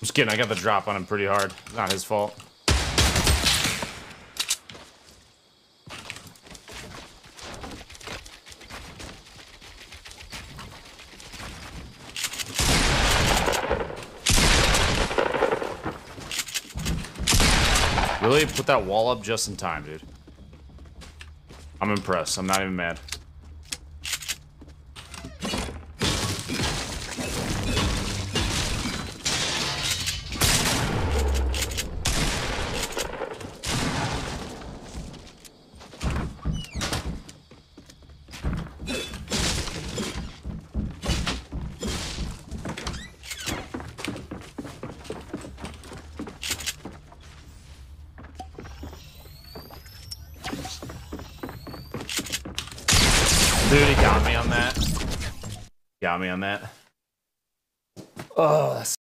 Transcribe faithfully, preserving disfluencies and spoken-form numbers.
Just kidding, I got the drop on him pretty hard. Not his fault. Really put that wall up just in time, dude. I'm impressed. I'm not even mad. Dude, he got me on that. Got me on that. Oh, that's